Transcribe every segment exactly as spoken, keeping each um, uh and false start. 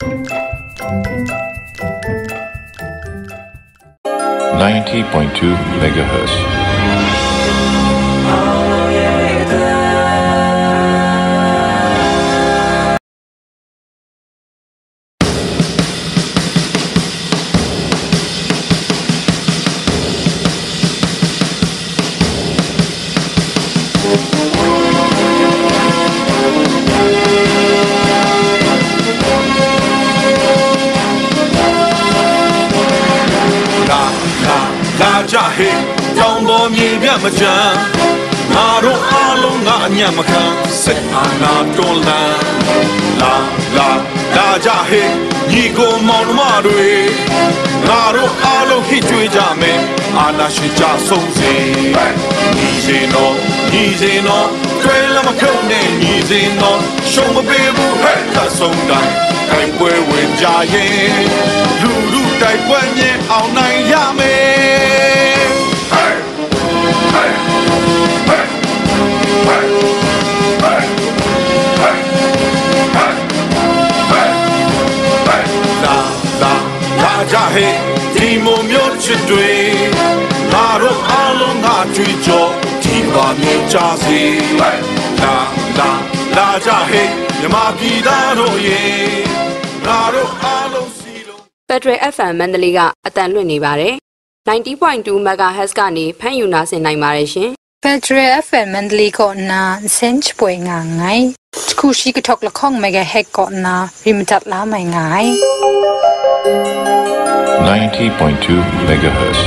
ninety point two megahertz. Majan, Naro Alunga Nyamaka, Setana Dolan, La La La Jahe, Nigo Monmarue, Naro Alu Hitujame, Anashija Sonze, Nizino, Nizino, Twelamakone, Nizino, Shomabebu, Heta Songa, Taipwe Winjaye, Lulu Taipwenye, All Night Yame. Jahe, Timo Myochidwe, Naro Alonga Trijo, Tiwa Michazi, La La La Jahe, Yamaki Daro Ye, Naro Alo Silo. Federal เอฟ เอ็ม မန္တလေးကအတန်လွှင့်နေပါတယ် ninety point two megahertz ကနေဖမ်းယူနာဆင်နိုင်ပါတယ်ရှင် Federal เอฟ เอ็ม မန္တလေးကနာစင်ချ်ပွေငါငိုင်းခုရှိကထောက်လခေါင် megahertz ကနာရီမတတ်လာမိုင်ငိုင်း ninety point two megahertz.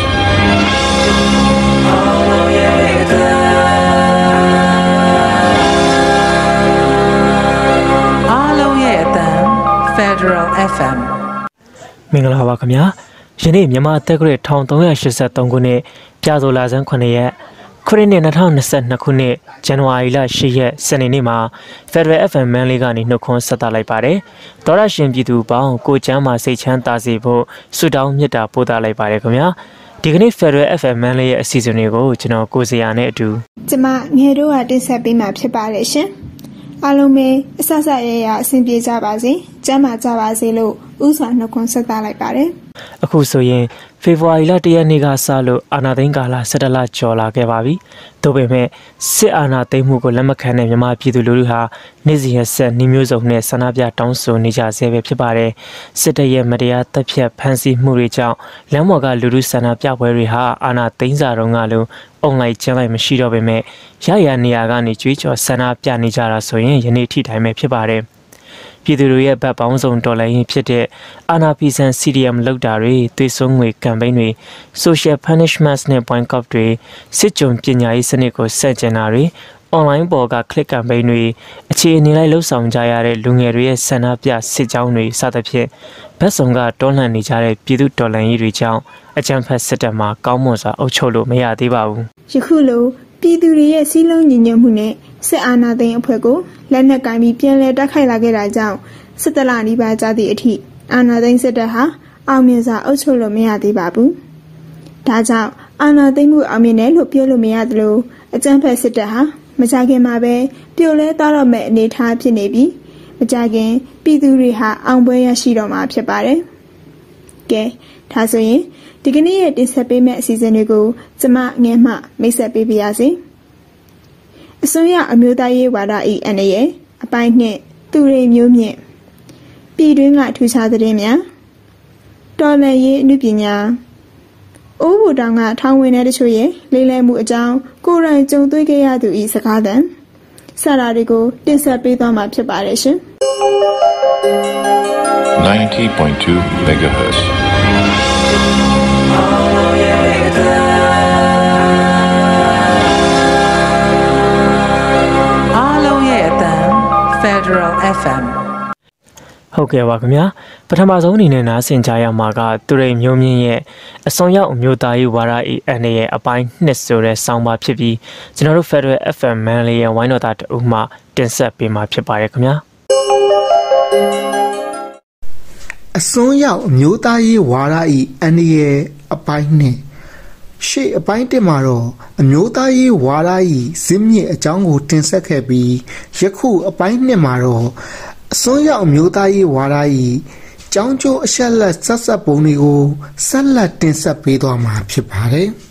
Alo yetan Federal เอฟ เอ็มမင်္ဂလာပါခင်ဗျာယနေ့မြန်မာအသက်ဂရိone thousand three hundred eighty-threeခုနှစ်ပြာဆိုလာဆန်းnineရက်ခရစ်နှစ်twenty twenty-twoခုနှစ်ဇန်နဝါရီလeightရက်စနေနေ့မှာ Federal เอฟ เอ็ม မန်လေးကနေနှုတ်ခွန်းဆက်သလိုက်ပါတယ်။သောရရှင်ပြည်သူပေါင်းကိုချမ်းမှာစိတ်ချမ်းသာစေဖို့ဆုတောင်းမေတ္တာပို့သလိုက်ပါတယ်ခင်ဗျာ။ဒီကနေ့ Federal เอฟ เอ็ม မန်လေးရဲ့အစီအစဉ်တွေကိုကျွန်တော်ကိုစရာနဲ့အတူကျမငယ်တို့ကတင်ဆက်ပေးမှာဖြစ်ပါတယ်ရှင်။အားလုံးပဲအဆဆရရအဆင်ပြေကြပါစေ။ကျမ်းမာကြပါစေလို့ဥစွာနှုတ်ခွန်းဆက်သလိုက်ပါတယ်။အခုဆိုရင်ဖေဖော်ဝါရီလoneရက်နေ့ကစလို့အာဏာသိမ်းကာလsevenလကျော်လာခဲ့ပါပြီ။ဒါပေမဲ့စစ်အာဏာသိမ်းမှုကိုလက်မခံတဲ့မြန်မာပြည်သူလူထုဟာနေ့စဉ်ရက်ဆက်နှီးမျိုးစုံနဲ့ဆန္ဒပြတောင်းဆိုနေကြဆဲပဲဖြစ်ပါတယ်။စစ်တပ်ရဲ့မတရားတပ်ဖြတ်ဖမ်းဆီးမှုတွေကြောင့်လမ်းပေါ်ကလူထုဆန္ဒပြပွဲတွေဟာအာဏာသိမ်းစာတုန်းကလိုအွန်လိုင်းကျန်းလိုက်မရှိတော့ပေမဲ့ရရနေရာကနေကြွေးကြော်ဆန္ဒပြနေကြတာဆိုရင်ယနေ့ထိတိုင်းပဲဖြစ်ပါတယ်။ပြည်သူတွေရဲ့ဗတ်ပေါင်းစုံတော်လှန်ရေးဖြစ်တဲ့အာနာပီဆန် C D M လောက်တာတွေသွေးစွန်းငွေကမ်ပိန်းတွေ social punishments နဲ့ boycott တွေစစ်ကြုံပညာရေးစနစ်ကိုဆန့်ကျင်တာတွေ online ပေါ်က click ကမ်ပိန်းတွေအခြေအနေလိုက်လှုပ်ဆောင်ကြရတဲ့လူငယ်တွေရဲ့ဆန္ဒပြစစ်ကြောင်းတွေစသဖြင့်ဗတ်စုံကတွန်းလှန်နေကြတဲ့ပြည်သူတော်လှန်ရေးတွေကြောင့်အကြမ်းဖက်စစ်တပ်မှာကောင်းမွန်စွာအုပ်ချုပ်လို့မရသေးပါဘူး။ယခုလိုပြည်သူတွေရဲ့စီးလုံးညီညွတ်မှုနဲ့စစ်အာဏာသိမ်းအဖွဲ့ကိုလက်နက်ကင်ပြီးပြန်လည်တိုက်ခိုက်လာခဲ့တာကြောင့်စစ်တလနီးပါးကြသည့်အထိအာဏာသိမ်းစစ်တပ်ဟာအောင်မြင်စွာအုပ်ချုပ်လို့မရသေးပါဘူး။ဒါကြောင့်အာဏာသိမ်းမှုအောင်မြင်တယ်လို့ပြောလို့မရသလိုအကြမ်းဖက်စစ်တပ်ဟာမကြခင်မှာပဲပြိုလဲသွားတော့မဲ့အနေအထားဖြစ်နေပြီးမကြခင်ပြည်သူတွေဟာအောင်ပွဲရရှိတော့မှာဖြစ်ပါတယ်။ကဲဒါဆိုရင်ဒီကနေ့ရဲ့တင်ဆက်ပေးမယ့်အစီအစဉ်တွေကိုကျမငယ်မှမိတ်ဆက်ပေးပါရစေ။အစိုးရအမျိုးသားရေးဝါဒ၏အန္တရာယ်အပိုင်းနှစ်သူတွေမျိုးမြင့်ပြည်တွင်းကထူးခြားသတင်းများတော်လှန်ရေးအမှုပညာအိုးဘူတောင်ကထောင်ဝင်တဲ့တချို့ရဲ့လိမ့်လဲမှုအကြောင်းကိုယ်တိုင်ကြုံတွေ့ခဲ့ရသူ၏စကားသံစတာတွေကိုတင်ဆက်ပေးသွားမှာဖြစ်ပါတယ်ရှင် ninety point two megahertz. Alo yetan Federal เอฟ เอ็มဟုတ်ကဲ့ပါခင်ဗျာပထမဆုံးအနေနဲ့နားဆင်ကြရမှာကသူရိမျိုးမြင့်ရဲ့အစွန်ရောက်အမျိုးသားရေးဝါဒအေအန်ရဲ့အပိုင်းနှစ်ဆိုတဲ့ဆောင်းပါဖြစ်ပြီးကျွန်တော်တို့ Federal เอฟ เอ็ม မန်လေးရဲ့ဝိုင်းတော်သားတူမှတင်ဆက်ပေးမှာဖြစ်ပါတယ်ခင်ဗျာအစွန်ရောက်အမျိုးသားရေးဝါဒအေအန်ရဲ့အပိုင်းနှစ်ရှေ့အပိုင်းတစ်မှာတော့အမျိုးသားရေးဝါဒအေဇင်းမြင့်အကြောင်းကိုတင်ဆက်ခဲ့ပြီးယခုအပိုင်းနှစ်မှာတော့အစွန်းရောက်အမျိုးသားရေးဝါဒ၏ကျောင်းကျိုးအချက်လက်ဆက်ဆက်ပုံတွေကိုဆက်လက်တင်ဆက်ပေးသွားမှာဖြစ်ပါတယ်။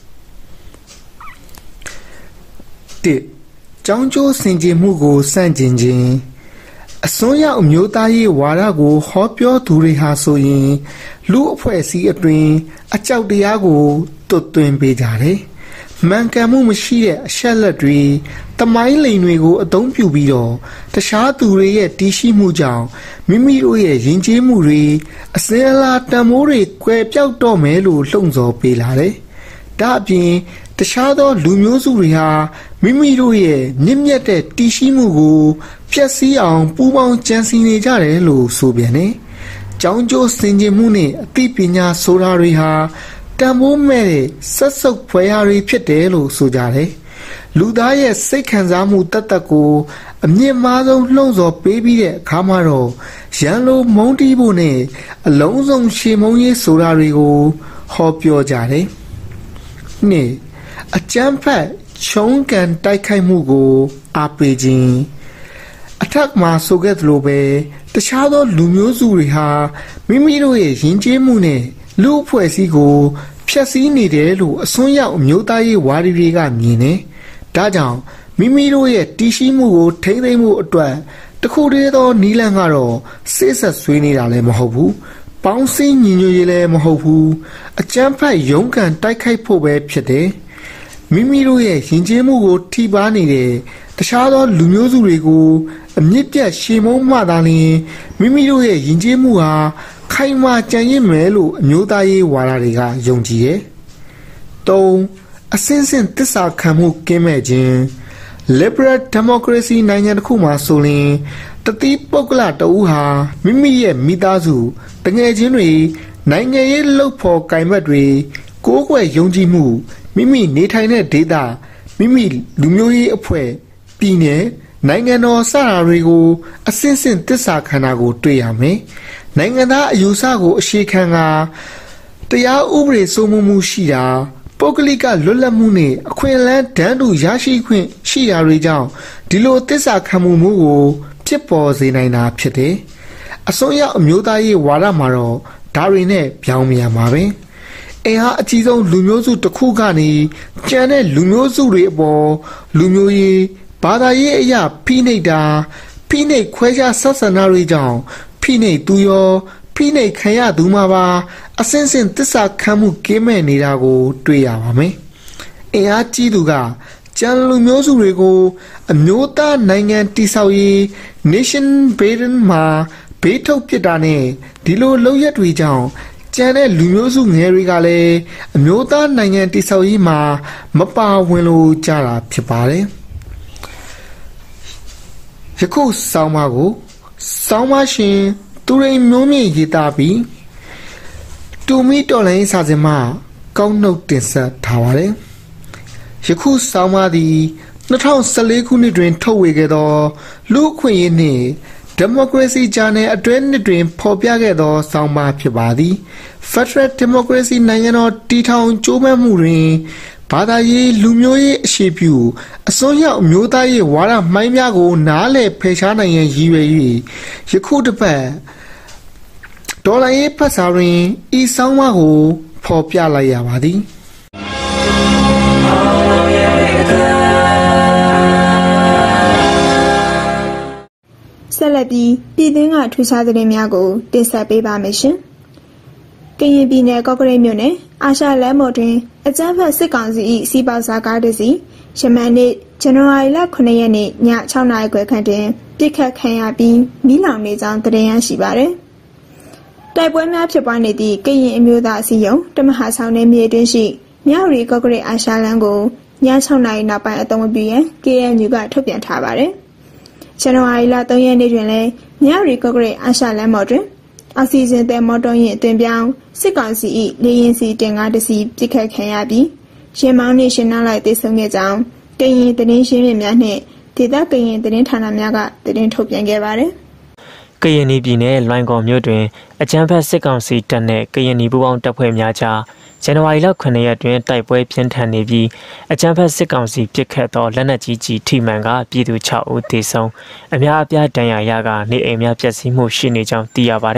တစ်ကျောင်းကျိုးစင်ကြယ်မှုကိုစန့်ကျင်ခြင်းအစွန်းရောက်အမျိုးသားရေးဝါဒကိုဟောပြောသူတွေဟာဆိုရင်လူအဖွဲ့အစည်းအတွင်းအကြောက်တရားကိုတွတ်သွင်းပေးကြတယ်။မှန်ကန်မှုမရှိတဲ့အချက်လက်တွေတမိုင်းလိန်တွေကိုအသုံးပြုပြီးတော့တခြားသူတွေရဲ့တည်ရှိမှုကြောင့်မိမိတို့ရဲ့ယဉ်ကျေးမှုတွေအစင်းအလာတန်မိုးတွေကွယ်ပြောက်တော့မယ်လို့လှုံ့ဆော်ပေးလာတယ်။ဒါအပြင်တခြားသောလူမျိုးစုတွေဟာမိမိတို့ရဲ့မြင့်မြတ်တဲ့တည်ရှိမှုကိုဖျက်ဆီးအောင်ပူးပေါင်းကြံစည်နေကြတယ်လို့ဆိုပြန်တယ်။ကျောင်းကျိုးစင်ကြယ်မှုနဲ့အသိပညာဆိုတာတွေဟာတန်ဖိုးမဲ့တဲ့ဆက်စုပ်ဖွယ်ရာတွေဖြစ်တယ်လို့ဆိုကြတယ်။လူသားရဲ့စိတ်ခံစားမှုတတ်တတ်ကိုအမြင့်မားဆုံးလှုံ့ဆော်ပေးပြီးတဲ့အခါမှာတော့ရန်လိုမုန်းတီးဖို့နဲ့အလုံးစုံရှေမုန်းရေးဆိုတာတွေကိုဟောပြောကြတယ်။နှစ်အကြမ်းဖက်ချုံးကန်တိုက်ခိုက်မှုကိုအားပေးခြင်းအထက်မှာဆိုခဲ့သလိုပဲတခြားသောလူမျိုးစုတွေဟာမိမိတို့ရဲ့ယဉ်ကျေးမှုနဲ့လူအဖွဲ့အစည်းကိုဖျက်ဆီးနေတယ်လို့အစွန်းရောက်အမျိုးသားရေးဝါဒီတွေကမြင်တယ်။ဒါကြောင့်မိမိတို့ရဲ့တည်ရှိမှုကိုထိန်းသိမ်းမှုအတွက်တခုတည်းသောနီလန်ကတော့စိတ်ဆက်ဆွေးနေတာလည်းမဟုတ်ဘူး။ပေါင်းစည်းညီညွတ်ရေးလည်းမဟုတ်ဘူး။အကြမ်းဖက်ရုန်းကန်တိုက်ခိုက်ဖို့ပဲဖြစ်တယ်။မိမိတို့ရဲ့ယဉ်ကျေးမှုကိုထိပါနေတဲ့တခြားသောလူမျိုးစုတွေကိုအမြင့်ပြတ်ရှေမုန်းမှသာလျှင်မိမိတို့ရဲ့ယဉ်ကျေးမှုဟာခိုင်မာကြံ့ရင့်မယ်လို့အမျိုးသားရေးဝါဒတွေကယုံကြည်တယ်။သုံးအစင်းစင်သစ္စာခံမှုကင်းမဲ့ခြင်း liberal democracy နိုင်ငံတစ်ခုမှာဆိုရင်တတိပုဂ္ဂလတဦးဟာမိမိရဲ့မိသားစုတငယ်ချင်းတွေနိုင်ငံရေးလှုပ်ဖော်ကင်ဘတ်တွေကိုးကွယ်ယုံကြည်မှုမိမိနေထိုင်တဲ့ဒေသမိမိလူမျိုးရေးအဖွဲ့ပြည်နယ်နိုင်ငံတော်စတာတွေကိုအစင်းစင်သစ္စာခံတာကိုတွေ့ရမယ်။နိုင်ငံသားအယူဆကိုအခြေခံကတရားဥပဒေစိုးမိုးမှုရှိတာပုဂ္ဂလိကလွတ်လပ်မှုနဲ့အခွင့်အလမ်းတန်းတူရရှိခွင့်ရှိတာတွေကြောင့်ဒီလိုသစ္စာခံမှုမျိုးကိုဖြစ်ပေါ်စေနိုင်တာဖြစ်တယ်။အစွန်းရောက်အမျိုးသားရေးဝါဒမှာတော့ဒါတွေနဲ့ပြောင်းပြန်ပါပဲ။အင်အားအကြီးဆုံးလူမျိုးစုတစ်ခုကနေကျန်တဲ့လူမျိုးစုတွေအပေါ်လူမျိုးရေးဘာသာရေးအရာဖိနှိပ်တာဖိနှိပ်ခွဲခြားဆက်ဆံတာတွေကြောင့်ဖိနှိပ်သူရောဖိနှိပ်ခံရသူမှာပါအစင်းစင်သစ္စာခံမှုကင်းမဲ့နေတာကိုတွေ့ရပါမယ်။အင်အားကြီးသူကကျန်လူမျိုးစုတွေကိုအမျိုးသားနိုင်ငံတည်ဆောက်ရေး nation building မှာဘေးထုတ်ပစ်တာနဲ့ဒီလိုလုပ်ရက်တွေကြောင့်ကျန်တဲ့လူမျိုးစုငယ်တွေကလည်းအမျိုးသားနိုင်ငံတည်ဆောက်ရေးမှာမပါဝင်လို့ကြတာဖြစ်ပါတယ်။ယခုဆောင်းပါကိုဆောင်းပါရှင်သူရိန်မျိုးမြင့်ရေးသားပြီးတူမီတော်လိုင်းစာစင်မှာကောင်းနှုတ်တင်ဆက်ထားပါတယ်။ယခုဆောင်းပါသည်၂၀၁၄ခုနှစ်တွင်ထုတ်ဝေခဲ့သောလူ့အခွင့်အရေးနှင့်ဒီမိုကရေစီဂျာနယ်အတွဲနှစ်တွင်ဖော်ပြခဲ့သောဆောင်းပါဖြစ်ပါသည်။ Federal Democracy နိုင်ငံတော်တည်ထောင်ကြိုးပမ်းမှုတွင်ဘာသာရေးလူမျိုးရေးအခြေပြုအစွန်းရောက်အမျိုးသားရေးဝါဒမှိုင်းများကိုနားလည်ဖယ်ရှားနိုင်ရန်ရည်ရွယ်၍ယခုတစ်ပတ်ဒေါ်လာရေးဖတ်စာတွင်ဤဆောင်းပါးကိုဖော်ပြလိုက်ရပါသည်ဆက်လက်ပြီးပြည်တွင်းကထူးခြားသတင်းများကိုတင်ဆက်ပေးပါမယ်ရှင်။ကရင်ပြည်နယ်ကော့ကရိတ်မြို့နယ်အာရှလမ်းပေါ်တွင်အကြမ်းဖက်စစ်ကောင်စီ၏စီးပေါက်စားကားတစ်စီးယမန်နေ့ဇန်နဝါရီလခုနှစ်ရက်နေ့ည၆နာရီခွဲခန့်တွင်ပစ်ခတ်ခံရပြီးမီးလောင်နေကြောင်းသတင်းရရှိပါသည်။တိုက်ပွဲများဖြစ်ပွားနေသည့်ကရင်အမျိုးသားအစည်းအရုံးတမဟာဆောင်နယ်မြေတွင်ရှိမြဝတီကော့ကရိတ်အာရှလမ်းကိုည၆နာရီနောက်ပိုင်းအသုံးပြုရန် ကေအန်ယူ ကထုတ်ပြန်ထားပါသည်။ဇန်နဝါရီလ၃ရက်နေ့တွင်လည်းမြဝတီကော့ကရိတ်အာရှလမ်းပေါ်တွင်အောက်ဆီဂျင်သယ်မော်တော်ယာဉ်အသွင်ပြောင်းစစ်ကောင်စီ၏လေယာဉ်စီတင်ကားတစ်စီးပစ်ခတ်ခံရပြီးရင်မောင်းနှင့်ရှင်နားလိုက်သေဆုံးခဲ့ကြောင်းကရင်သတင်းရှင်းလင်းများနှင့်ဒေသကရင်သတင်းဌာနများကသတင်းထုတ်ပြန်ခဲ့ပါသည်။ကရင်ပြည်နယ်လွိုင်ကော်မြို့တွင်အကြမ်းဖက်စစ်ကောင်စီတပ်နှင့်ကရင်ပူးပေါင်းတပ်ဖွဲ့များကြားဇန်နဝါရီလခုနှစ်ရက်တွင်တိုက်ပွဲပြင်းထန်နေပြီးအကြမ်းဖက်စစ်ကောင်စီပစ်ခတ်သောလက်နက်ကြီးကြီးထိမှန်ကပြည်သူ၆ဦးသေဆုံးအများအပြားဒဏ်ရာရကနေအိမ်များပျက်စီးမှုရှိနေကြောင်းသိရပါသည်။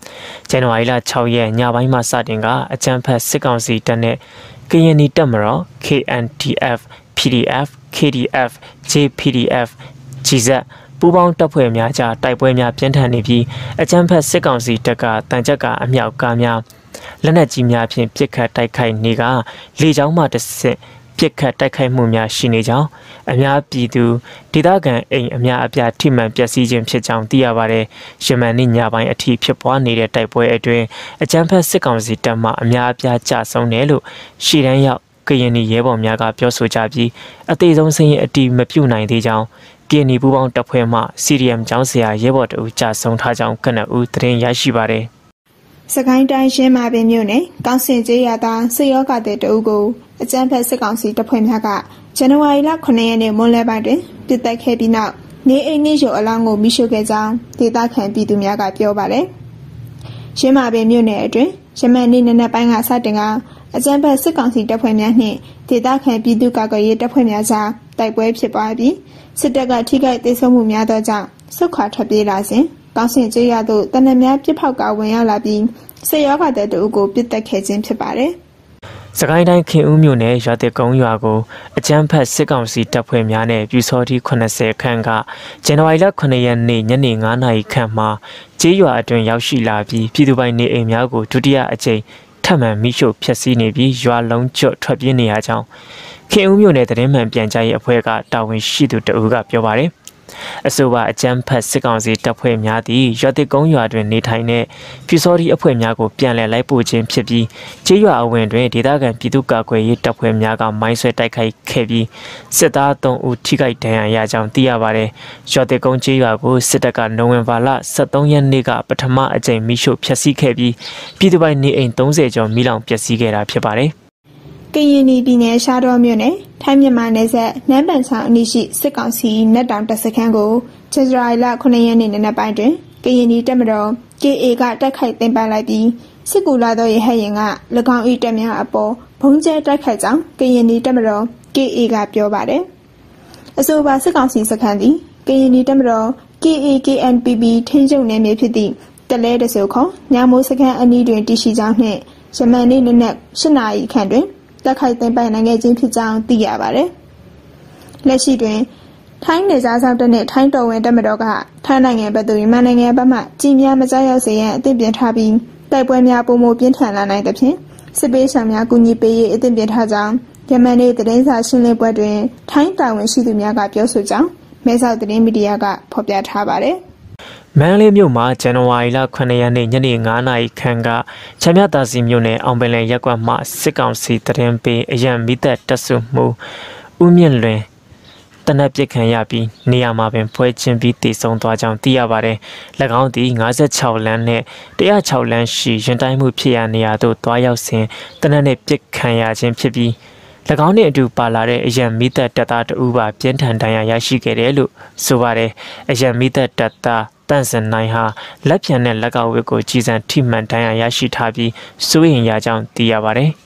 ဇန်နဝါရီလ၆ရက်ညပိုင်းမှာစတင်ကအကြမ်းဖက်စစ်ကောင်စီတပ်နဲ့ကရင်နီတပ်မတော် K N D F P D F K D F J P D F ဂျီဇက်ပူးပေါင်းတပ်ဖွဲ့များကြားတိုက်ပွဲများပြင်းထန်နေပြီးအကြမ်းဖက်စစ်ကောင်စီတပ်ကတန်ကြပ်ကအမြောက်ကားများလက်နက်ကြီးများဖြင့်ပစ်ခတ်တိုက်ခိုက်နေကလေကြောင်းမှတစ်ဆင့်ပစ်ခတ်တိုက်ခိုက်မှုများရှိနေကြောင်းအများပြည်သူဒေသခံအိမ်အများအပြားထိမှန်ပျက်စီးခြင်းဖြစ်ကြောင်းသိရပါတယ်။ယမန်နေ့ညပိုင်းအထိဖြစ်ပွားနေတဲ့တိုက်ပွဲအတွင်းအကြမ်းဖက်စစ်ကောင်စီတပ်မှအများအပြားကြဆုံးတယ်လို့ရှေ့တန်းရောက်ကရင်နီရဲဘော်များကပြောဆိုကြပြီးအသေးဆုံးစင်းအတီမပြုတ်နိုင်သေးကြောင်းကရင်နီပူးပေါင်းတပ်ဖွဲ့မှ C D M ကျောင်းဆရာရဲဘော်တို့ကြဆုံးထားကြောင်းကနဦးသတင်းရရှိပါတယ်။စကိုင်းတိုင်းရှင်းမာပင်မြို့နယ်ကောင်းစင်ကျေးရွာသားစစ်ရောဂါတဲ့တအုပ်ကိုအကြမ်းဖက်စစ်ကောင်စီတပ်ဖွဲ့များကဇန်နဝါရီလခုနှစ်ရက်နေ့မွန်းလွဲပိုင်းတွင်ပစ်တက်ခဲ့ပြီးနောက်နေအိမ်နှင့်ရုပ်အလောင်းကိုမိရှို့ခဲ့ကြောင်းဒေသခံပြည်သူများကပြောပါတယ်။ရှင်းမာပင်မြို့နယ်အတွင်းယမန်နေ့နံနက်ပိုင်းကစတင်ကအကြမ်းဖက်စစ်ကောင်စီတပ်ဖွဲ့များနှင့်ဒေသခံပြည်သူကာကွယ်ရေးတပ်ဖွဲ့များကြားတိုက်ပွဲဖြစ်ပွားပြီးစစ်တပ်ကထိခိုက်ဒေဆုံးမှုများသောကြောင့်ဆုတ်ခွာထွက်ပြေးလာစဉ်ကောင်းစင်ကျေးရွာသို့တနက်များပစ်ဖောက်ကဝင်ရောက်လာပြီးစစ်ရောဂါတဲ့တအုပ်ကိုပစ်တက်ခဲ့ခြင်းဖြစ်ပါတယ်။စကိုင်းတိုင်းခင်ဦးမြို့နယ်ရွာတစ်ကုန်းရွာကိုအကြမ်းဖက်စစ်ကောင်စီတပ်ဖွဲ့များနဲ့ပြူစောတိခုနှစ်ဆယ်ခန့်ကဇန်နဝါရီလခုနှစ်ရက်နေ့ညနေငါးနာရီခန့်မှာကျေးရွာအတွင်းရောက်ရှိလာပြီးပြည်သူပိုင်နေအိမ်များကိုဒုတိယအကြိမ်ထပ်မံမိရှို့ဖျက်ဆီးနေပြီးရွာလုံးကျွတ်ထွက်ပြေးနေရကြောင်းခင်ဦးမြို့နယ်သတင်းမှန်ပြန်ကြားရေးအဖွဲ့ကတာဝန်ရှိသူတအုပ်ကပြောပါတယ်။အဆိုပါအကြမ်းဖက်စစ်ကောင်စီတပ်ဖွဲ့များသည့်ရွာတစ်ကုန်းရွာတွင်နေထိုင်တဲ့ပြူစောတိအဖွဲ့များကိုပြန်လည်လိုက်ပို့ခြင်းဖြစ်ပြီးကျေးရွာအဝင်တွင်ဒေသခံပြည်သူ့ကာကွယ်ရေးတပ်ဖွဲ့များကမိုင်းဆွဲတိုက်ခိုက်ခဲ့ပြီးစစ်သားသုံးဦးထိခိုက်ဒဏ်ရာရကြောင်းသိရပါတယ်။ရွာတစ်ကုန်းကျေးရွာကိုစစ်တပ်ကနိုဝင်ဘာလဆယ်သုံးရက်နေ့ကပထမအကြိမ်မိရှို့ဖျက်ဆီးခဲ့ပြီးပြည်သူပိုင်နေအိမ်သုံးဆယ်ကျော်မိလောင်ပျက်စီးခဲ့တာဖြစ်ပါတယ်။ကရင်နီပြည်နယ်ရှားတော်မြို့နယ်ထိုင်းမြန်မာနယ်စပ်နန်းပန်ချောင်းအနီးရှိစစ်ကောင်စီနက်တောင်တပ်စခန်းကိုဇန်နဝါရီလခုနှစ်ရက်နေ့နံနက်ပိုင်းတွင်ကရင်နီတပ်မတော် K A ကတိုက်ခိုက်သိမ်းပိုက်လိုက်ပြီးစစ်ကူလာသောရဟတ်ယာဉ်က၎င်း၏တပ်များအပေါ်ဘုံကျဲတိုက်ခိုက်ကြောင်းကရင်နီတပ်မတော် K A ကပြောပါတယ်။အဆိုပါစစ်ကောင်စီစခန်းသည်ကရင်နီတပ်မတော် K A K N P B ထိန်းချုပ်နယ်မြေဖြစ်သည့်တလဲတဆိုခေါညမိုးစခန်းအနီးတွင်တည်ရှိကြောင်းနှင့်ယမန်နေ့နနက်၈နာရီခန့်တွင်တက်ခိုက်သိမ်းပိုက်နိုင်ခဲ့ခြင်းဖြစ်ကြောင်းသိရပါတယ်။လက်ရှိတွင်ထိုင်းနယ်ခြားစောင့်တပ်နှင့်ထိုင်းတော်ဝင်တပ်မတော်ကထိုင်းနိုင်ငံဘက်သို့မြန်မာနိုင်ငံဘက်မှကြီးများမကြားရောက်စေရန်အသင့်ပြင်ထားပြီးတိုက်ပွဲများပုံမပြင်းထန်လာနိုင်သဖြင့်စစ်ပေးဆောင်များကူညီပေးရေးအသင့်ပြင်ထားကြောင်းယမန်နေ့သတင်းစာရှင်းလင်းပွဲတွင်ထိုင်းတာဝန်ရှိသူများကပြောဆိုကြောင်းမဲဆောက်သတင်းမီဒီယာကဖော်ပြထားပါတယ်။မန္တလေးမြို့မှာဇန်နဝါရီလခုနှစ်ရက်နေ့ညနေငါးနာရီခန့်ကချမ်းမြသာစီမြို့နယ်အောင်ပင်လယ်ရပ်ကွက်မှစစ်ကောင်စီတရင်ပေးအရန်မိသက်တပ်စုမှုဦးမြင့်လွင်တနက်ပစ်ခံရပြီးနေရာမှာပင်ဖွဲချင်းပြီးတည်ဆုံသွားကြောင်းသိရပါတယ်။၎င်းသည်၅၆လမ်းနဲ့၁၀၆လမ်းရှိရင်တိုင်းမှုဖြစ်ရာနေရာသို့တွားရောက်စဉ်တနက်နဲ့ပစ်ခံရခြင်းဖြစ်ပြီး၎င်းနှင့်အတူပါလာတဲ့အရန်မိသက်တပ်သားတဦးပါပြင်းထန်ဒဏ်ရာရရှိခဲ့တယ်လို့ဆိုပါတယ်။အရန်မိသက်တပ်သားတန့်စင်နိုင်ဟာလက်ပြန်နဲ့လက်ကဝတ်ကိုကြီးစံထိမှန်ဒဏ်ရာရရှိထားပြီးစိုးရိမ်ရကြောင်းသိရပါတယ်။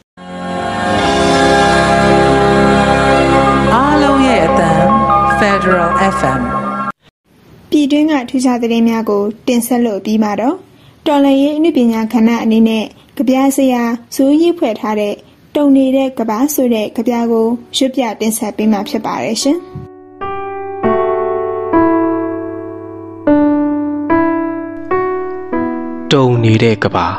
အားလုံးရဲ့အသံ Federal F M ပြည်တွင်းကထူးခြားသတင်းများကိုတင်ဆက်လို့ပြီးမှတော့တော်လှန်ရေးအနုပညာခန္ဓာအနေနဲ့ကြပြဆရာဇိုးကြီးဖွဲ့ထားတဲ့တုံနေတဲ့ကဘာဆိုတဲ့ကြပြကိုရွတ်ပြတင်ဆက်ပေးမှာဖြစ်ပါတယ်ရှင်။တုံနေတဲ့ကဘာ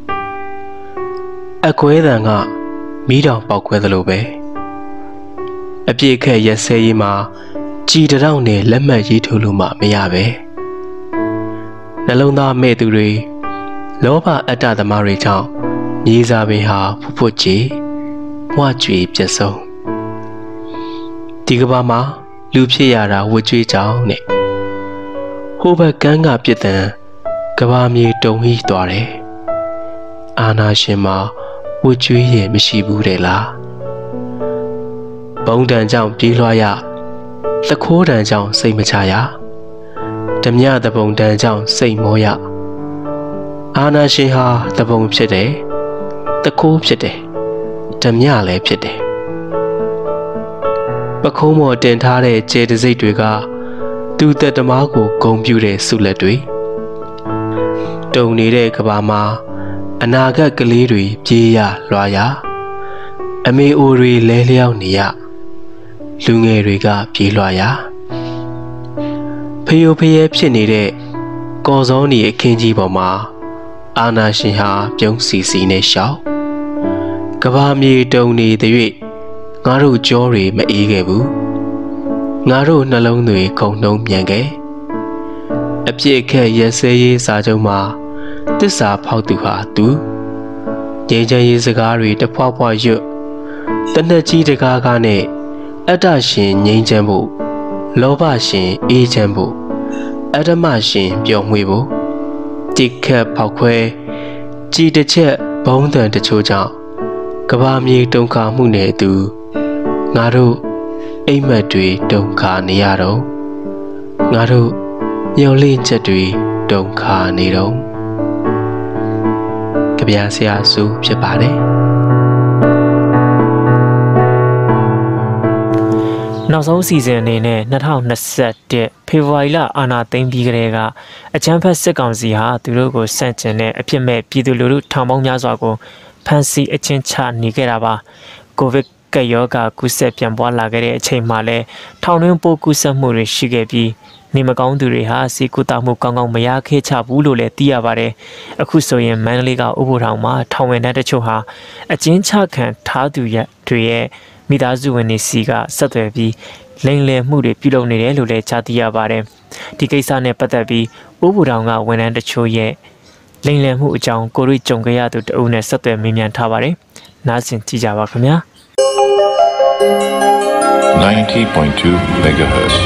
အကွဲတန်ကမီးတောင်ပေါက်ခွဲသလိုပဲအပြည့်ခက်ရက်စဲရေးမှာကြည်တောင်နဲ့လက်မှတ်ရေးထိုးလို့မှမရပဲနှလုံးသားမဲ့သူတွေလောဘအတ္တသမားတွေကြောင့်မြေစာပင်ဟာဖုတ်ဖုတ်ကြီးဝါကြွေပြတ်ဆုံးဒီကဘာမှာလူဖြစ်ရတာဝကြွေးကြောင်းနဲ့ဟိုဘက်ကန်းကပြစ်တဲ့ကဘာမြေတုံဟိသွားတယ်အာနာရှင်မှာဝှကျွေးရမရှိဘူးတဲ့လားဘုံတန်ကြောင့်ပြေးလွှားရသခိုးတန်ကြောင့်စိတ်မချရဓမြတပုံတန်ကြောင့်စိတ်မောရအာနာရှင်ဟာတပုံဖြစ်တယ်သခိုးဖြစ်တယ်ဓမြလည်းဖြစ်တယ်ပခုံးပေါ်တင်ထားတဲ့ကျေတစိတ်တွေကသူ့တက်တမားကိုဂုံပြူတဲ့ဆုလက်တွေတုံနေတဲ့ကဘာမှာအနာဂတ်ကလေးတွေပြေးရလွှာရအမေအိုတွေလဲလျောက်နေရလူငယ်တွေကပြေးလွှာရဖျို့ဖျဲဖြစ်နေတဲ့ကော်စောနီအခင်းကြီးပေါ်မှာအာနာရှင်ဟာပြုံးစီစီနဲ့ရှောက်ကဘာမြေတုံနေတဲ့၍ငါတို့ကြောတွေမအေးခဲ့ဘူးငါတို့နှလုံးတွေခုန်နှုံးပြန်ခဲ့အပြစ်အခက်ရက်စဲရေးစာချုပ်မှာတစ္ဆာဖောက်သူဟာသူငြိမ်းချမ်းရေးစကားတွေတဖွာဖွာရွတ်တနက်ကြီးတကားကားနဲ့အတ္တရှင်ငြိမ်းချမ်းဖို့လောဘရှင်အေးချမ်းဖို့အတ္တမရှင်ပျော်မွေ့ဖို့တိခတ်ဖောက်ခွဲကြည်တစ်ချက်ဘုံတန်တချို့ကြောင့်ကဘာမြေတုံခါမှုနဲ့သူငါတို့အိမ်မက်တွေတုံခါနေရတော့ငါတို့ညှော်လင့်ချက်တွေတုံခါနေတော့ကြပြဆရာစုဖြစ်ပါတယ်နောက်ဆုံးစီစဉ်အနေနဲ့၂၀၂၁ဖေဖော်ဝါရီလအာဏာသိမ်းပြီးကတည်းကအကြမ်းဖက်စစ်ကောင်စီဟာသူတို့ကိုစန့်ကျင်တဲ့အဖြစ်မဲ့ပြည်သူလူထုထောင်ပေါင်းများစွာကိုဖမ်းဆီးအကျဉ်းချနေခဲ့တာပါကိုဗစ်ကပ်ရောဂါကူးစက်ပြန်ပွားလာခဲ့တဲ့အချိန်မှာလဲထောင်တွင်းပိုးကူးစက်မှုတွေရှိခဲ့ပြီးနေမကောင်းသူတွေဟာစီကူတာမှုကောင်းကောင်းမရခဲ့ချဘူးလို့လည်းသိရပါတယ်အခုဆိုရင်မန္တလေးကဥပဒေထောင်မှာထောင်ဝင်တဲ့တချို့ဟာအကျဉ်းချခံထားသူရတွေရဲ့မိသားစုဝင်တွေစီကဆက်သွယ်ပြီးလိမ်လည်မှုတွေပြုလုပ်နေတယ်လို့လည်းကြားသိရပါတယ်ဒီကိစ္စနဲ့ပတ်သက်ပြီးဥပဒေထောင်ကဝန်ထမ်းတချို့ရဲ့လိမ်လည်မှုအကြောင်းကိုရိကြုံကြရသူတအုပ်နဲ့ဆက်သွယ်မေးမြန်းထားပါတယ်နားဆင်ကြည့်ကြပါခင်ဗျာ ninety point two megahertz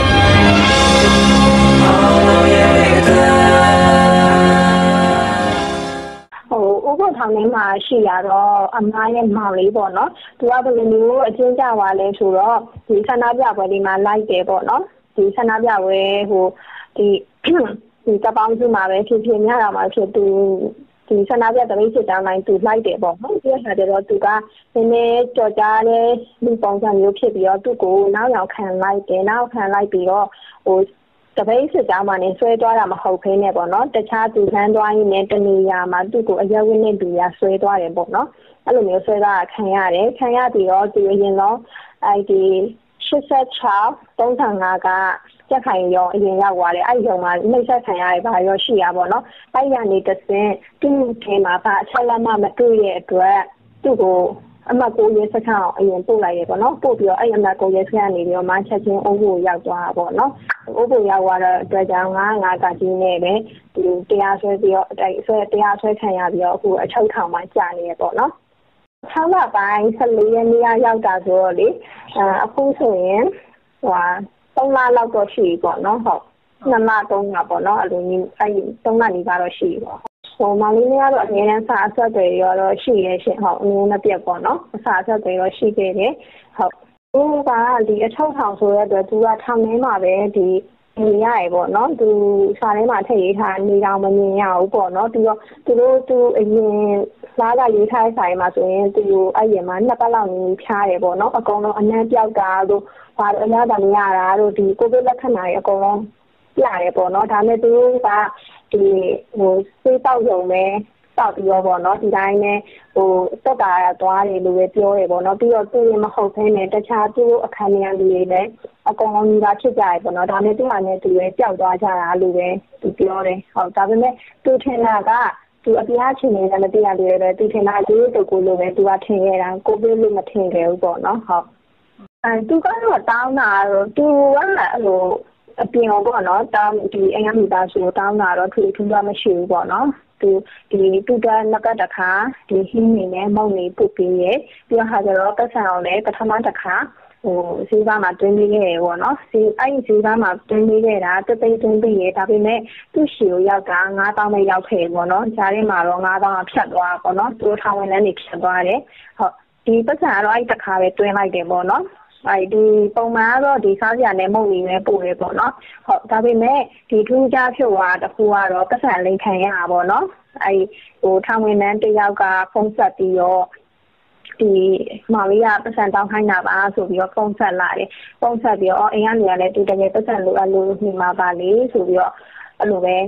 ဥပထောင်ထဲမှာရှိရတော့အမားရဲ့မောင်လေးပေါ့နော်သူကဘယ်လိုမျိုးအချင်းကြပါလဲဆိုတော့ဒီဆန္ဒပြပွဲလေးမှာလိုက်တယ်ပေါ့နော်ဒီဆန္ဒပြပွဲဟိုဒီဒီတပေါင်းစုမှာပဲဖြစ်ဖြစ်များတာမှာဖြစ်သူဒီဆန္ဒပြတပိတ်စစ်တမ်းတိုင်းသူလိုက်တယ်ပေါ့နော်ဒီအခါကျတော့သူကနည်းနည်းကြော်ကြားတဲ့လူပုံစံမျိုးဖြစ်ပြီးတော့သူ့ကိုနောက်ရောက်ခံလိုက်တယ်နောက်ခံလိုက်ပြီးတော့ဟိုတပိတ်စစ်တမ်းမှာနေဆွဲသွားတာမဟုတ်ဘဲနဲ့ပေါ့နော်တခြားသူလမ်းသွားရင်းနဲ့တနေရာမှာသူ့ကိုအရက်ဝင်းနဲ့သူရဆွဲသွားတယ်ပေါ့နော်အဲ့လိုမျိုးဆွဲသွားတာခံရတယ်ခံရပြီးတော့သူအရင်တော့အဲ့ဒီရှစ်ဆက်ချောင်းသုံးဆယ်ငါကကြက်ခိုင်ရောအရင်ရောက်သွားတယ်အဲ့ဒီတော့မှနှိမ့်ဆက်ခံရတဲ့ဘာရောရှိရပါတော့အဲ့ရနေတစ်စင်းသူ့ထဲမှာဗာအချက်လက်မှမတွေ့တဲ့အတွက်သူ့ကိုအမကိုရဲစခန်းအရင်ပို့လိုက်ရပေါ့နော်ပို့ပြီးတော့အဲ့အမကိုရဲစခန်းနေပြီးတော့မှချက်ချင်းအုပ်ဖို့ရောက်သွားတာပေါ့နော်အုပ်ဖို့ရောက်သွားတော့အတွက်ကြောင့်ငါးငါးကကြီးနဲ့ပဲဒီတရားဆွဲပြီးတော့အဲ့ဆွဲတရားဆွဲခံရပြီးတော့အခုအချုပ်ထောင်မှာကြာနေရပေါ့နော်ဆောင်းလပိုင်းဆယ်လေးရက်နေ့ရောက်တာဆိုတော့လေအခုဆိုရင်ဟိုသုံးလလောက်တော့ရှိပေါ့နော်ဟုတ်နှစ်လသုံးလပေါ့နော်အဲ့လိုမျိုးအဲ့သုံးလနီးပါးတော့ရှိပေါ့ဟိုမောင်လေးများတော့အများနဲ့စာအဆက်တွေရောတော့ရှိရရှင်ဟုတ်အများနဲ့ပြက်ပေါ့နော်အစာအဆက်တွေရောရှိခဲ့တယ်ဟုတ်သူကဒီအထောက်ထောင်ဆိုရတဲ့သူကထောင်ထဲမှာပဲဒီနေရရပေါ့နော်သူစာထဲမှာထည့်ရေးထားနေတော့မမြင်ရဘူးပေါ့နော်သူကသူတို့သူအရင်လားကရေးထားဆိုင်မှာဆိုရင်သူအဲ့ရမှာနှစ်ပတ်လောက်နေဖြားတယ်ပေါ့နော်အကုန်လုံးအနှံ့ပြောက်တာတို့ဘာလို့အများတာမရတာတို့ဒီကိုဗစ်လက္ခဏာတွေအကုန်လုံးပြရတယ်ပေါ့နော်ဒါနဲ့သူကဒီဟိုစေးတောက်ရုံပဲတောက်ပြီးတော့ပေါ့နော်ဒီတိုင်းနဲ့ဟိုတက်တာသွားတယ်လို့ပဲပြောတယ်ပေါ့နော်ပြီးတော့သူရင်မဟုတ်ဘဲနဲ့တခြားသူ့အခန်းထဲလူတွေလည်းအကုန်လုံးကြီးပါဖြစ်ကြရပေါ့နော်ဒါနဲ့သူ့ဟာနဲ့သူလည်းပျောက်သွားကြတာလို့ပဲသူပြောတယ်ဟုတ်ဒါပေမဲ့သူထင်တာကသူအပြားချင်နေတာမသိရသေးတယ်သူထင်တာဒီတုတ်ကိုလို့ပဲသူကထင်ခဲ့တာကိုဗစ်လို့မထင်ခဲ့ဘူးပေါ့နော်ဟုတ်အဲသူကတော့တောင်းတာတော့သူကဟိုအပြင်ပေါ့နော်တောင်းဒီအင်္ဂမိသားစုတောင်းတာတော့သူထူးထူးမရှိဘူးပေါ့နော်သူဒီတူတာနကတခါဒီဟင်းနေနဲ့မုံနေပုတ်ပြီးရပြီးတော့ဟာကျတော့ပတ်စံအောင်လည်းပထမတစ်ခါဟိုဈေးကားမှာတွင်းပြီးခဲ့ရပေါ့နော်ဈေးအဲ့ဒီဈေးကားမှာတွင်းပြီးခဲ့တာတသိန်းတွင်းပြီးရဒါပေမဲ့သူ့ရှီကိုရောက်တာငါးသောင်းပဲရောက်ခဲ့ပေါ့နော်ဈာထဲမှာတော့ငါးသောင်းဖြတ်သွားပေါ့နော်သူထောင်ဝင်လန်းနေဖြတ်သွားတယ်ဟုတ်ဒီပတ်စံကတော့အဲ့တစ်ခါပဲတွင်းလိုက်တယ်ပေါ့နော်အဲ့ဒီပုံမှန်ကတော့ဒီစားစရာနဲ့မုံနေပဲပို့ရပေါ့နော်ဟုတ်ဒါပေမဲ့ဒီထူးခြားဖြစ်သွားတခုကတော့ပတ်စံလိန်ခံရတာပေါ့နော်အဲ့ဟိုထောင်ဝင်နှန်းတယောက်ကဖုန်းဆက်ပြီးတော့ဒီမောင်လေးကပတ်စံတောင်းခိုင်းတာပါဆိုပြီးတော့ဖုန်းဆက်လာတယ်ဖုန်းဆက်ပြီးတော့အိမ်ကနေလည်းသူတကယ်ပတ်စံလိုအပ်လို့နေမှာပါလေဆိုပြီးတော့အဲ့လိုပဲ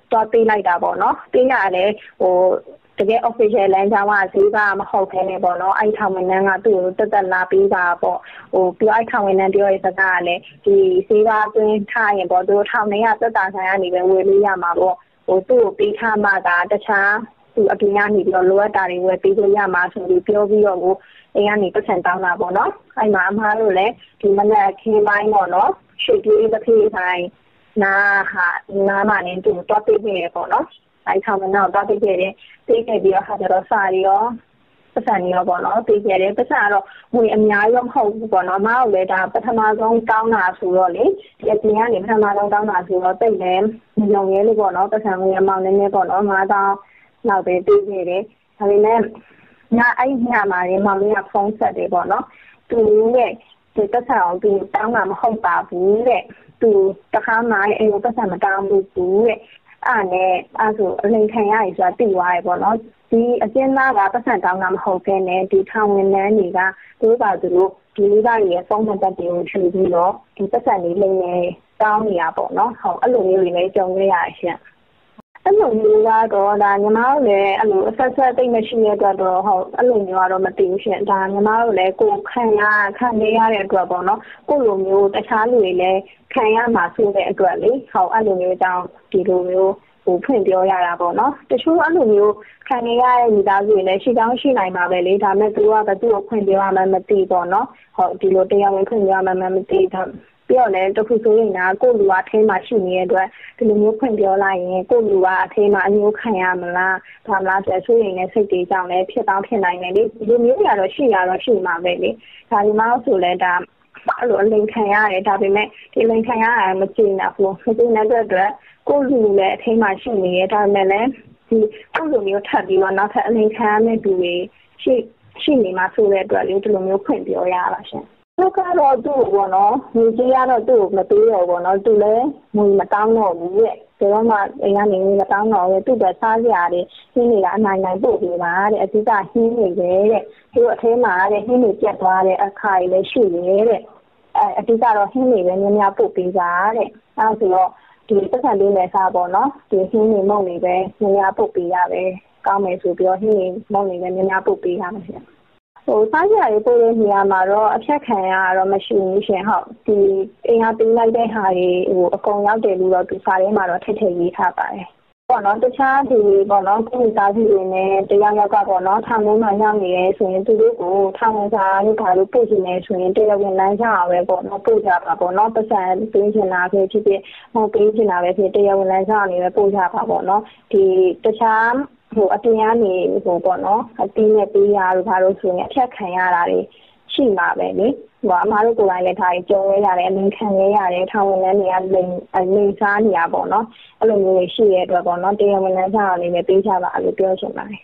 တော့ပေးလိုက်တာပေါ့နော်ပေးရတယ်ဟိုတကယ် official လမ်းကြောင်းကဈေးကမဟုတ်ခဲနေပေါ့နော်အဲ့ထောင်ဝန်ထမ်းကသူ့ကိုတက်တက်လာပေးတာပေါ့ဟိုပြောအဲ့ထောင်ဝန်ထမ်းပြောရဲ့စကားကလည်းဒီဈေးကတွင်းထားရင်ပေါ့သူတို့ထောင်ထဲကတက်တာဆိုင်ကနေပဲဝယ်လို့ရမှာပေါ့ဟိုသူ့ကိုပေးထားမှကတခြားသူအပြင်ကနေပြီးတော့လိုအပ်တာတွေဝယ်ပေးလို့ရမှာဆိုပြီးပြောပြီးတော့ကိုအိမ်ကနေပတ်စံတောင်းတာပေါ့နော်အဲ့မှာအမားတို့လည်းဒီမနက်ခင်းပိုင်းပေါ့နော်ရွှေပြေးတစ်ဖေးဆိုင်နာဟာနာမနဲ့သူတော့ပေးနေတယ်ပေါ့နော်အဲ့ထောင်ကတော့တော့ပေးခဲ့တယ်ပေးခဲ့ပြီးတော့ဟာကျတော့စာရောပတ်စံရောပေါ့နော်ပေးခဲ့တယ်ပတ်စံကတော့ငွေအများကြီးမဟုတ်ဘူးပေါ့နော်အမားတို့လည်းဒါပထမဆုံးတောင်းတာဆိုတော့လေဒီအပြင်ကနေပထမဆုံးတောင်းတာဆိုတော့တိတ်လည်းမယုံရဲလို့ပေါ့နော်ပတ်စံငွေအမောင်းနည်းနည်းပေါ့နော်ငါးသောင်းလောက်ပဲပေးခဲ့တယ်ဒါပေမဲ့ညာအဲ့ညမှာရေမောင်လေးကဖုန်းဆက်တယ်ပေါ့နော်သူရဲ့ဒီပတ်စံအောင်သူတောင်းတာမဟုတ်ပါဘူးတဲ့သူတခါမှအဲ့လိုပတ်စံမတောင်းဘူးတဲ့အဲ့နဲ့အဲ့ဆိုအလိန်ခံရရဆိုတာသိသွားတယ်ပေါ့နော်ဒီအကျဉ်းသားကပတ်စံတောင်းတာမဟုတ်ဘဲနဲ့ဒီထောင်ဝန်ထမ်းတွေကသူတို့ကသူတို့ဒီလေးသားရဲ့ဖုန်းနံပါတ်တွေကိုထည့်ပြီးတော့ဒီပတ်စံလေးလိမ့်နေတောင်းနေတာပေါ့နော်ဟုတ်အဲ့လိုမျိုးတွေလည်းကြုံရရရှင်အဲ့လိုမျိုးကတော့ဒါညီမတို့လည်းအဲ့လိုအဆက်ဆက်တိတ်မရှိတဲ့အတွက်တော့ဟုတ်အဲ့လိုမျိုးကတော့မသိဘူးရှင်ဒါညီမတို့လည်းကိုခံရခံနေရတဲ့အတွက်ပေါ့နော်ကိုလိုမျိုးတခြားလူတွေလည်းခံရမှာဆိုတဲ့အတွက်လေဟုတ်အဲ့လိုမျိုးကြောင့်ဒီလိုမျိုးဟိုဖွင့်ပြောရတာပေါ့နော်တချို့အဲ့လိုမျိုးခံနေရတဲ့မိသားစုတွေလည်းရှိကောင်းရှိနိုင်ပါပဲလေဒါမဲ့သူကဘယ်သူ့ကိုဖွင့်ပြောရမှမသိပေါ့နော်ဟုတ်ဒီလိုတရားဝင်ဖွင့်ပြောရမှမသိတာပြောလဲတခုဆိုရင်ကကိုလူကအထင်းမှာရှိနေတဲ့အတွက်ဒီလိုမျိုးဖွင့်ပြောလိုက်ရင်ကိုလူကအထင်းမှာအမျိုးခံရမလားဒါမှမဟုတ်ဆိုရင်လည်းစိတ်တွေကြောင့်လည်းဖြစ်တောင်းဖြစ်နိုင်တယ်လေဒီလိုမျိုးတွေကတော့ရှိရတော့ရှိမှာပဲလေဒါဒီမှာဆိုလဲဒါအဲ့လိုအလိန်ခံရတယ်ဒါပေမဲ့ဒီလိန်ခံရတာမကြည့်နိုင်ဘူးမကြည့်နိုင်တဲ့အတွက်ကိုလူလည်းအထင်းမှာရှိနေရဒါပေမဲ့လည်းဒီကိုလူမျိုးထပ်ပြီးတော့နောက်ထပ်အလိန်ခံရမယ့်သူတွေရှိရှိနေမှာဆိုတဲ့အတွက်လေဒီလိုမျိုးဖွင့်ပြောရပါရှင်သူကတော့သူ့ဘောနော်ညီကြီးကတော့သူ့ကိုမပေးတော့ဘောနော်သူလည်းငွေမတောင်းတော့ဘူးရဲ့ဒါတော့မှအိမ်ကနေငွေမတောင်းတော့ဘူးသူ့ပဲစားကြရတယ်ဟင်းတွေကအနိုင်နိုင်ပို့ပေးပါတဲ့အဓိကဟင်းတွေပဲတဲ့သူ့အထဲမှာတဲ့ဟင်းတွေပြတ်သွားတဲ့အခါကြီးလည်းရှိနေတဲ့အဲအဓိကတော့ဟင်းတွေပဲများများပို့ပေးပါတဲ့အဲဆိုတော့ဒီပတ်စံလေးနဲ့စားပေါ့နော်ဒီဟင်းတွေမုံတွေပဲများများပို့ပေးရပဲကောင်းမယ်ဆိုပြီးတော့ဟင်းတွေမုံတွေပဲများများပို့ပေးရမှာရှင်ဟိုစားကြရပို့တဲ့နေရာမှာတော့အဖြတ်ခံရတော့မရှိဘူးရှင်ဟုတ်ဒီအိမ်ဟာပေးလိုက်တဲ့ဟာတွေဟိုအကုန်ရောက်တယ်လို့တော့ဒီစာထဲမှာတော့ထည့်ထည့်ရေးထားပါတယ်ပေါ့နော်တခြားဒီပေါ့နော်ကိုယ်သားကြီးတွေနဲ့တရားရောက်ကပေါ့နော်ထောင်ထဲမှာရောက်နေရဲဆိုရင်သူတို့ကိုထောင်ဝင်စာလို့ဘာလို့ပို့နေဆိုရင်တရားဝင်လမ်းကြောင်းပဲပေါ့နော်ပို့ကြပါပေါ့နော်ပတ်စံပေးချင်တာပဲဖြစ်ဖြစ်ဟိုပေးချင်တာပဲဖြစ်တရားဝင်လမ်းကြောင်းနေပဲပို့ကြပါပေါ့နော်ဒီတခြားဟိုအတင်ကနေဟိုပေါ့နော်အတင်းနဲ့ပေးရလို့ဘာလို့ဆိုရင်အဖြတ်ခံရတာတွေရှိမှာပဲလေဟိုအမားတို့ကိုယ်တိုင်လည်းဒါကြီးကြုံရရတယ်အလင်းခံရရတယ်ထောင်ဝင်လန်းတွေကလိမ်လိမ်စားနေရပေါ့နော်အဲ့လိုမျိုးတွေရှိရတဲ့အတွက်ပေါ့နော်တရားဝင်လန်းစားအနေနဲ့ပေးကြပါလို့ပြောချင်ပါတယ်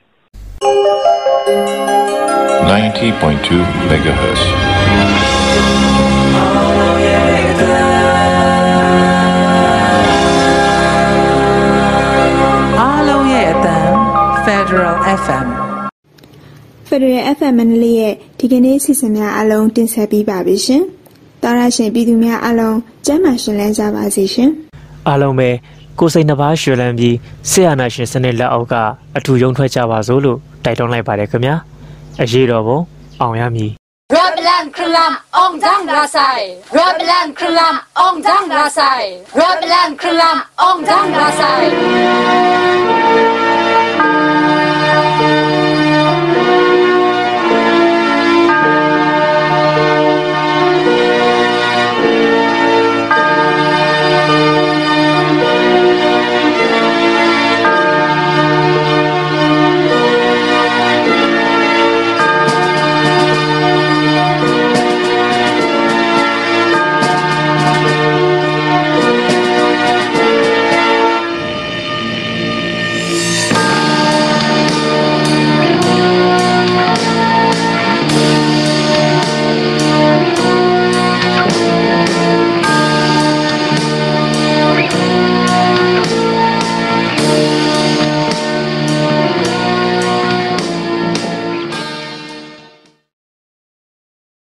ninety point two megahertz Federal เอฟ เอ็ม Federal เอฟ เอ็ม မန္တလေးရဲ့ဒီကနေ့စီစဉ်များအလုံးတင်ဆက်ပြီးပါပြီရှင်။တာရရှင်ပြည်သူများအလုံးကျမ်းမာရှင်လန်းကြပါစေရှင်။အားလုံးပဲကိုယ်စိတ်နှပါရွှေလန်းပြီးဆေးအာနာရှင်စနစ်လက်အောက်ကအထူရုံထွက်ကြပါစို့လို့တိုက်တွန်းလိုက်ပါတယ်ခင်ဗျာ။အရေးတော်ပုံအောင်ရမည်။ Rablan Krulam Ong Dang Rasai Rablan Krulam Ong Dang Rasai Rablan Krulam Ong Dang Rasai